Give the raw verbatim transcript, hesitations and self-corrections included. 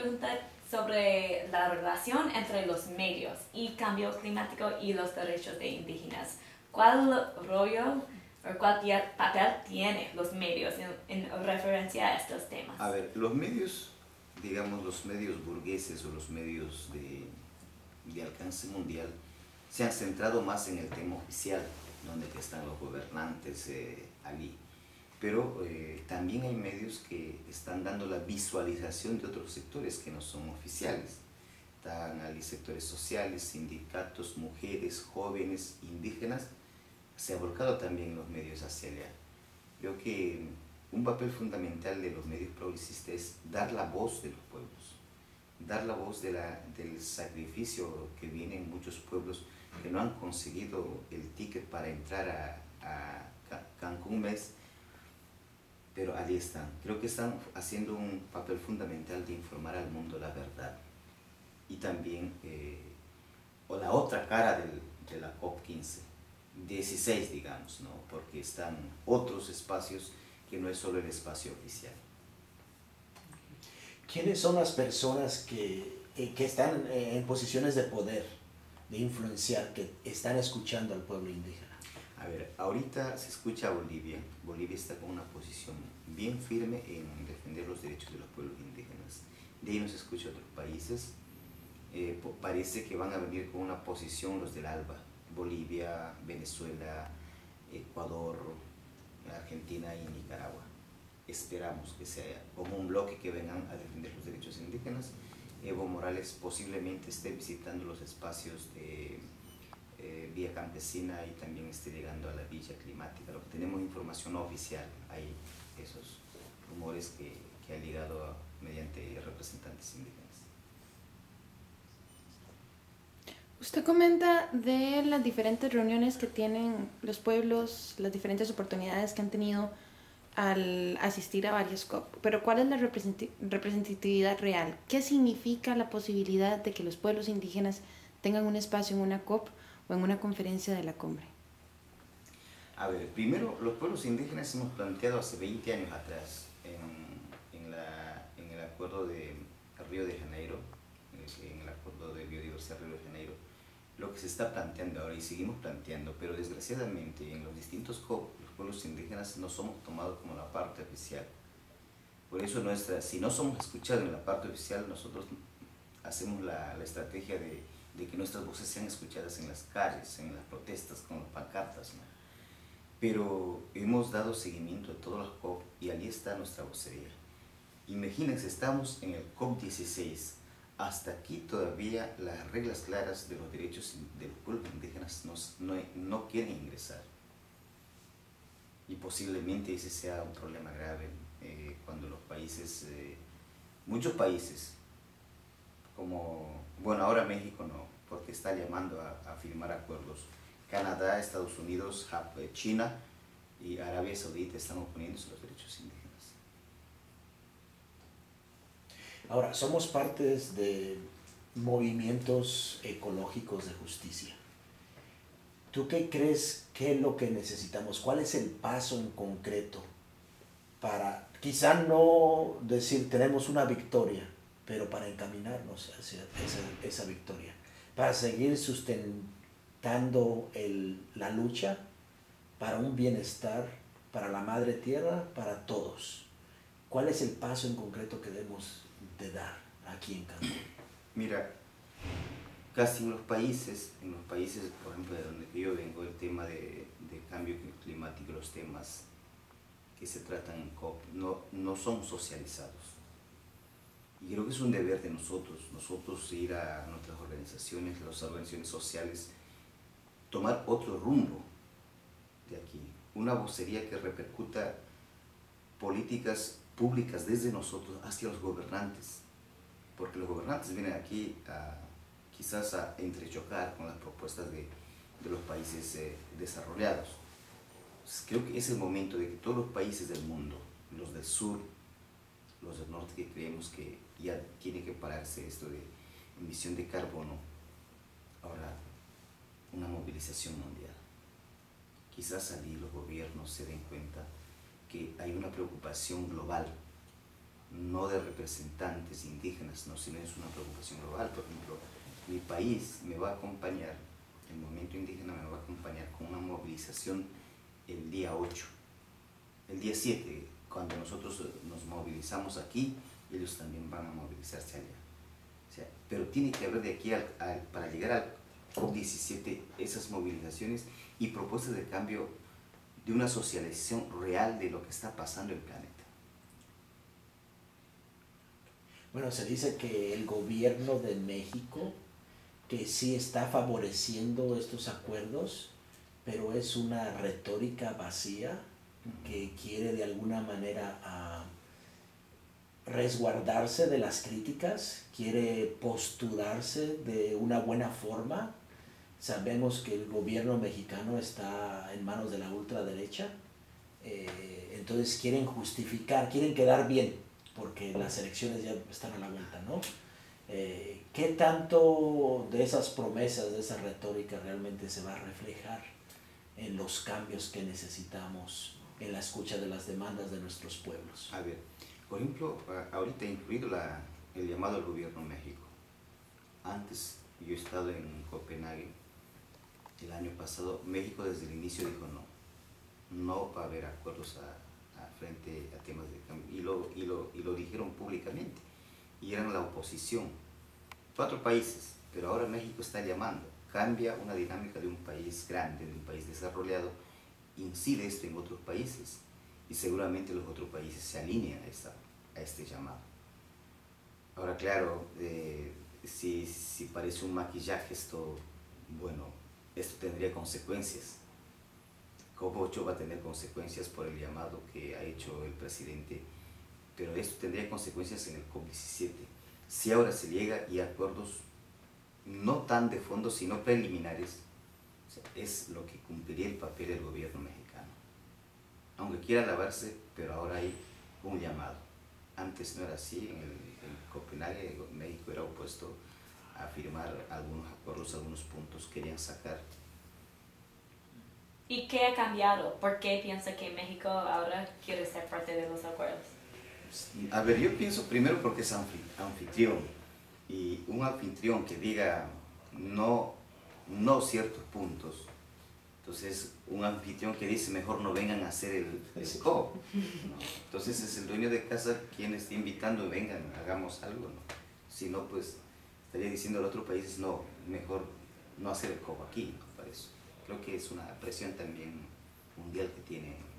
pregunta sobre la relación entre los medios y cambio climático y los derechos de indígenas. ¿Cuál rollo o cuál papel tienen los medios en, en referencia a estos temas? A ver, los medios, digamos los medios burgueses o los medios de, de alcance mundial, se han centrado más en el tema oficial, donde están los gobernantes eh, allí. Pero eh, también hay medios que están dando la visualización de otros sectores que no son oficiales. Están allí sectores sociales, sindicatos, mujeres, jóvenes, indígenas. Se ha volcado también los medios hacia allá. Creo que un papel fundamental de los medios progresistas es dar la voz de los pueblos, dar la voz de la, del sacrificio que viene en muchos pueblos que no han conseguido el ticket para entrar a, a Cancún Mes, pero allí están. Creo que están haciendo un papel fundamental de informar al mundo la verdad. Y también, eh, o la otra cara del, de la COP quince, dieciséis digamos, ¿no? Porque están otros espacios que no es solo el espacio oficial. ¿Quiénes son las personas que, que están en posiciones de poder, de influenciar, que están escuchando al pueblo indígena? A ver, ahorita se escucha a Bolivia. Bolivia está con una posición bien firme en defender los derechos de los pueblos indígenas. De ahí no se escucha a otros países. Eh, parece que van a venir con una posición los del ALBA. Bolivia, Venezuela, Ecuador, Argentina y Nicaragua. Esperamos que sea como un bloque que vengan a defender los derechos indígenas. Evo Morales posiblemente esté visitando los espacios de eh, Vía Campesina y también esté llegando a la Villa Climática. Lo que tenemos información no oficial, hay esos rumores que, que ha llegado a, mediante representantes indígenas. Usted comenta de las diferentes reuniones que tienen los pueblos, las diferentes oportunidades que han tenido al asistir a varias COP, pero ¿cuál es la representatividad real? ¿Qué significa la posibilidad de que los pueblos indígenas tengan un espacio en una COP o en una conferencia de la cumbre? A ver, primero, los pueblos indígenas hemos planteado hace veinte años atrás, en, en, la, en el acuerdo de Río de Janeiro, en el acuerdo de biodiversidad Río de Janeiro, lo que se está planteando ahora y seguimos planteando, pero desgraciadamente en los distintos COP los pueblos indígenas no somos tomados como la parte oficial. Por eso nuestra, si no somos escuchados en la parte oficial, nosotros hacemos la, la estrategia de, de que nuestras voces sean escuchadas en las calles, en las protestas, con las pancartas, ¿no? Pero hemos dado seguimiento a todas las COP y allí está nuestra vocería. Imagínense, estamos en el COP dieciséis. Hasta aquí todavía las reglas claras de los derechos de los pueblos indígenas no, no, no quieren ingresar. Y posiblemente ese sea un problema grave eh, cuando los países, eh, muchos países, como, bueno, ahora México no, porque está llamando a, a firmar acuerdos. Canadá, Estados Unidos, Japón, China y Arabia Saudita están oponiéndose a los derechos indígenas. Ahora, somos partes de movimientos ecológicos de justicia. ¿Tú qué crees que es lo que necesitamos? ¿Cuál es el paso en concreto para, quizá no decir tenemos una victoria, pero para encaminarnos hacia esa, esa victoria, para seguir sustentando el, la lucha para un bienestar, para la madre tierra, para todos? ¿Cuál es el paso en concreto que debemos de dar aquí en Cancún? Mira, casi en los países, en los países, por ejemplo, de donde yo vengo, el tema de, de cambio climático, los temas que se tratan en COP, no, no son socializados. Y creo que es un deber de nosotros, nosotros ir a nuestras organizaciones, las organizaciones sociales, tomar otro rumbo de aquí, una vocería que repercuta políticas públicas desde nosotros hacia los gobernantes, porque los gobernantes vienen aquí a, quizás a entrechocar con las propuestas de, de los países eh, desarrollados. Entonces, creo que es el momento de que todos los países del mundo, los del sur, los del norte, que creemos que ya tiene que pararse esto de emisión de carbono, ahora una movilización mundial. Quizás allí los gobiernos se den cuenta que hay una preocupación global no de representantes indígenas, no, sino es una preocupación global. Por ejemplo, mi país me va a acompañar, el movimiento indígena me va a acompañar con una movilización el día ocho. El día siete, cuando nosotros nos movilizamos aquí, ellos también van a movilizarse allá. O sea, pero tiene que haber de aquí al, al, para llegar al COP diecisiete esas movilizaciones y propuestas de cambio de una socialización real de lo que está pasando en el planeta. Bueno, se dice que el gobierno de México, que sí está favoreciendo estos acuerdos, pero es una retórica vacía que quiere de alguna manera a resguardarse de las críticas, quiere postularse de una buena forma. Sabemos que el gobierno mexicano está en manos de la ultraderecha, eh, entonces quieren justificar, quieren quedar bien, porque las elecciones ya están a la vuelta, ¿no? Eh, ¿Qué tanto de esas promesas, de esa retórica realmente se va a reflejar en los cambios que necesitamos en la escucha de las demandas de nuestros pueblos? A ver, por ejemplo, ahorita incluido la, el llamado al gobierno México. Antes yo he estado en Copenhague el año pasado. México desde el inicio dijo no, no va a haber acuerdos a, a frente a temas de cambio, y lo, y, lo, y lo dijeron públicamente, y eran la oposición, cuatro países, pero ahora México está llamando, cambia una dinámica de un país grande, de un país desarrollado, incide esto en otros países, y seguramente los otros países se alinean a, esta, a este llamado. Ahora claro, eh, si, si parece un maquillaje esto, bueno, esto tendría consecuencias. COP ocho va a tener consecuencias por el llamado que ha hecho el presidente, pero esto tendría consecuencias en el COP diecisiete. Si ahora se llega y acuerdos no tan de fondo, sino preliminares, o sea, es lo que cumpliría el papel del gobierno mexicano. Aunque quiera lavarse, pero ahora hay un llamado. Antes no era así, en, el, en Copenhague México era opuesto a firmar algunos acuerdos, algunos puntos querían sacar. ¿Y qué ha cambiado? ¿Por qué piensa que México ahora quiere ser parte de los acuerdos? A ver, yo pienso primero porque es anfitrión, y un anfitrión que diga no, no ciertos puntos, entonces un anfitrión que dice mejor no vengan a hacer el, el COP, ¿no? Entonces es el dueño de casa quien está invitando, vengan, hagamos algo, ¿no? Si no, pues estaría diciendo al otro país, no, mejor no hacer el COP aquí, ¿no? Para eso. Creo que es una presión también mundial que tiene